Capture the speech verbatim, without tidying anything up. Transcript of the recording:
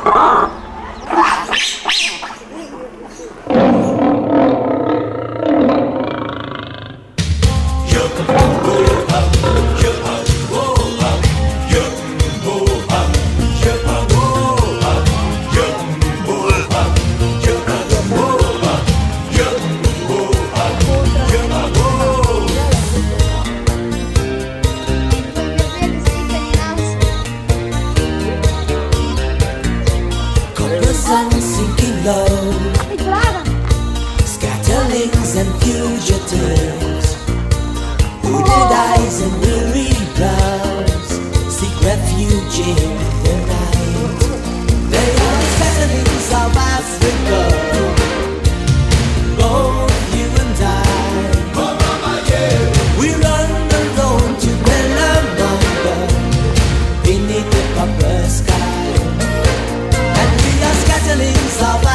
Scatterlings and fugitives, hooded eyes and weary brows, seek refuge in the night. They are the scatterlings of Africa, both you and I. We run the road to Bellamanga, beneath the copper sky, and we are scatterlings of Africa.